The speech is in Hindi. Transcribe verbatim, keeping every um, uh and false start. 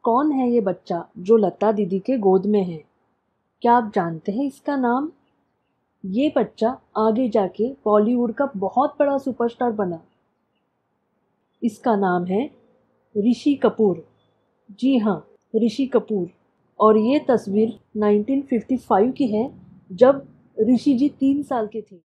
कौन है ये बच्चा जो लता दीदी के गोद में है? क्या आप जानते हैं इसका नाम? ये बच्चा आगे जाके बॉलीवुड का बहुत बड़ा सुपरस्टार बना। इसका नाम है ऋषि कपूर। जी हाँ, ऋषि कपूर। और ये तस्वीर नाइनटीन फिफ्टी फाइव की है, जब ऋषि जी तीन साल के थे।